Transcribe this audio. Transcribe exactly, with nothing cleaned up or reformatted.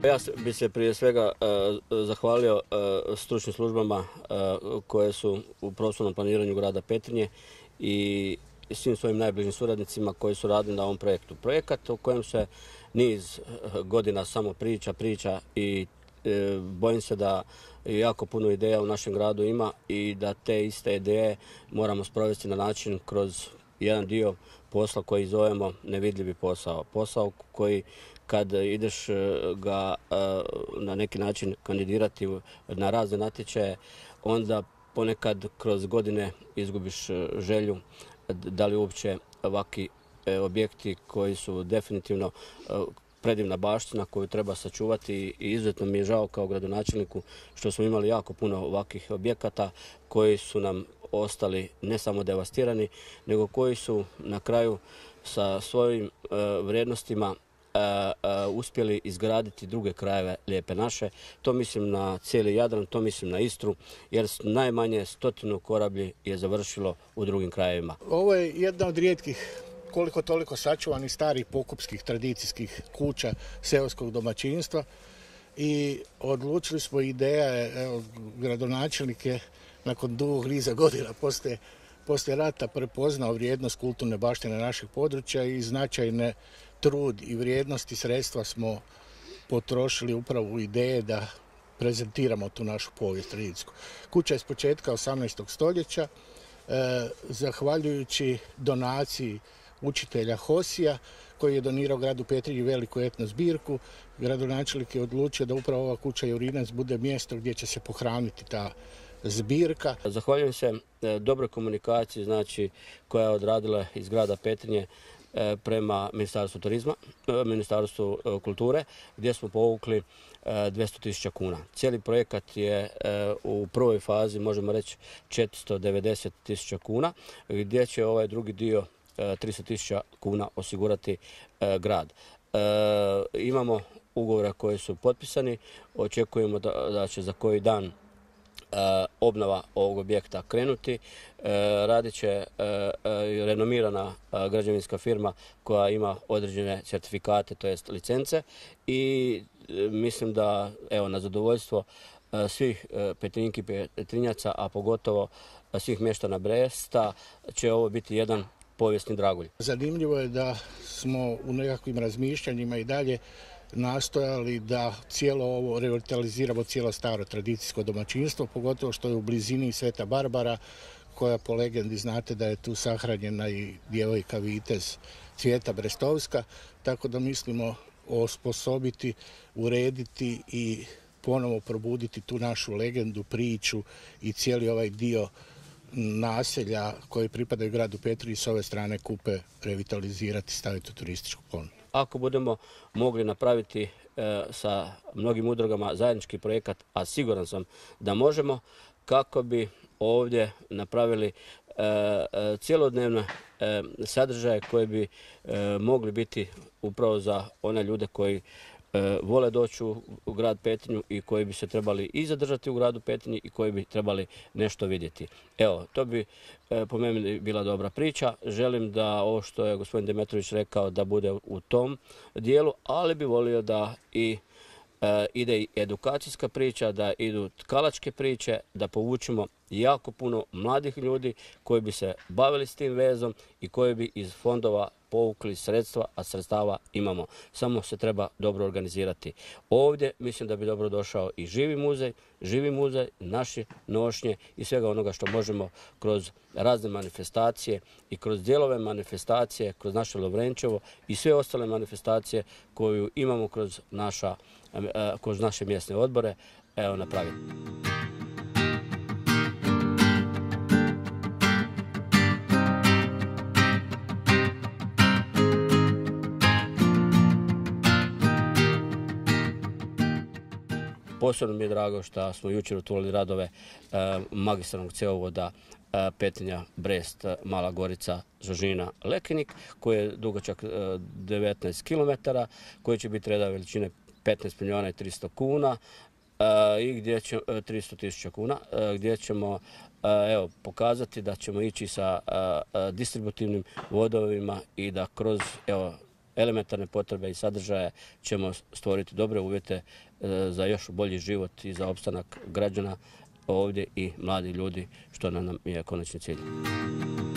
Ja bih se prije svega zahvalio stručnim službama koje su u prostornom planiranju grada Petrinje i svim svojim najbližim suradnicima koji su radili na ovom projektu. Projekat u kojem se niz godina samo priča, priča i bojim se da jako puno ideja u našem gradu ima i da te iste ideje moramo sprovesti na način kroz jedan dio posla koji zovemo nevidljivi posao. Posao koji kad ideš ga na neki način kandidirati na razne natječaje, onda ponekad kroz godine izgubiš želju da li uopće ovakvi objekti koji su definitivno predivna baština koju treba sačuvati i izuzetno mi je žao kao gradonačelniku što smo imali jako puno ovakvih objekata koji su nam ostali ne samo devastirani, nego koji su na kraju sa svojim vrijednostima uspjeli izgraditi druge krajeve Lijepe naše. To mislim na cijeli Jadran, to mislim na Istru, jer najmanje stotinu korablji je završilo u drugim krajevima. Ovo je jedna od rijetkih koliko toliko sačuvanih starih pokupskih tradicijskih kuća seoskog domaćinstva i odlučili smo, ideja je, evo, gradonačelnik je nakon dugog niza godina poslije, poslije rata prepoznao vrijednost kulturne baštine naših područja i značajne trud i vrijednosti sredstva smo potrošili upravo u ideje da prezentiramo tu našu povijest tradicijsku. Kuća je s početka osamnaestog stoljeća, eh, zahvaljujući donaciji učitelja Hosija, koji je donirao gradu Petrinji veliku etno zbirku. Gradonačelnik je odlučio da upravo ova kuća Jurinac bude mjesto gdje će se pohraniti ta zbirka. Zahvaljujem se dobroj komunikaciji, znači, koja je odradila iz grada Petrinje prema Ministarstvu turizma, Ministarstvu kulture, gdje smo povukli dvjesto tisuća kuna. Cijeli projekat je u prvoj fazi, možemo reći, četiristo devedeset tisuća kuna, gdje će ovaj drugi dio tristo tisuća kuna osigurati grad. Imamo ugovore koji su potpisani, očekujemo da će za koji dan obnova ovog objekta krenuti. Radit će renomirana građevinska firma koja ima određene certifikate, to jest licence, i mislim da, evo, na zadovoljstvo svih Petrinjki i Petrinjaca, a pogotovo svih mještana Bresta, će ovo biti jedan povijesni dragulj. Zanimljivo je da smo u nekakvim razmišljanjima i dalje nastojali da cijelo ovo revitaliziramo, cijelo staro tradicijsko domaćinstvo, pogotovo što je u blizini Sveta Barbara, koja po legendi znate da je tu sahranjena i djevojka vitez Cvjeta Brestovska, tako da mislimo osposobiti, urediti i ponovo probuditi tu našu legendu, priču i cijeli ovaj dio naselja koji pripadaju gradu Petrinji s ove strane Kupe revitalizirati, staviti u turističku ponudu. Ako budemo mogli napraviti e, sa mnogim udrugama zajednički projekat, a siguran sam da možemo, kako bi ovdje napravili e, e, cjelodnevne e, sadržaje koji bi e, mogli biti upravo za one ljude koji E, vole doći u, u grad Petrinju i koji bi se trebali i zadržati u gradu Petrinji i koji bi trebali nešto vidjeti. Evo, to bi e, po meni bila dobra priča. Želim da ovo što je gospodin Demetrović rekao da bude u tom dijelu, ali bi volio da i e, ide i edukacijska priča, da idu tkalačke priče, da povučemo jako puno mladih ljudi koji bi se bavili s tim vezom i koji bi iz fondova povukli sredstva, a sredstava imamo. Samo se treba dobro organizirati. Ovdje mislim da bi dobro došao i živi muzej, živi muzej, naše nošnje i svega onoga što možemo kroz razne manifestacije i kroz dijelove manifestacije, kroz naše Lovrenčevo i sve ostale manifestacije koju imamo kroz, naša, kroz naše mjesne odbore, evo, napraviti. Posebno mi je drago što smo jučer otvorili radove magistralnog cjevovoda Petrinja, Brest, Mala Gorica, Žožina, Lekenik, koji je dugačak devetnaest kilometara, koji će biti reda veličine petnaest milijuna i tristo kuna i gdje će tristo tisuća kuna, gdje ćemo, evo, pokazati da ćemo ići sa distributivnim vodovima i da kroz, evo, elementarne potrebe i sadržaje ćemo stvoriti dobre uvjete za još bolji život i za opstanak građana ovdje i mladi ljudi, što nam je konačni cilj.